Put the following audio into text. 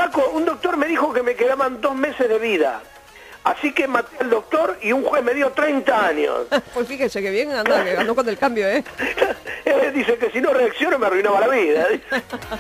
Flaco, un doctor me dijo que me quedaban 2 meses de vida. Así que maté al doctor y un juez me dio 30 años. Pues fíjese que bien, anda, que andó con el cambio, ¿eh? Dice que si no reacciono me arruinaba la vida.